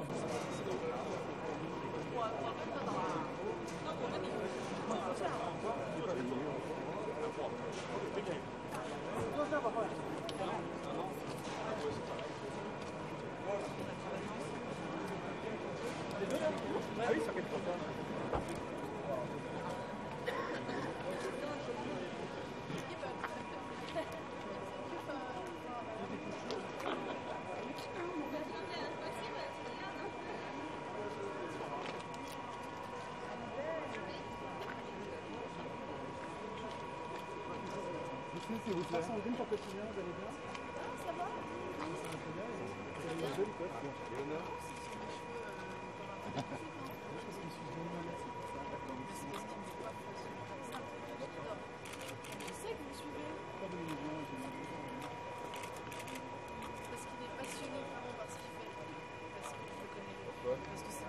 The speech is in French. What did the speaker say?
Ah oui, ça fait 3 ans. S'il vous plaît. Sandrine, ton quotidien, vous allez bien? Ça va? Vous avez une jolie coiffe. Léonard. Je sais que vous suivez. Parce qu'il est passionné vraiment par ce qu'il fait. Parce que je le connais. Parce que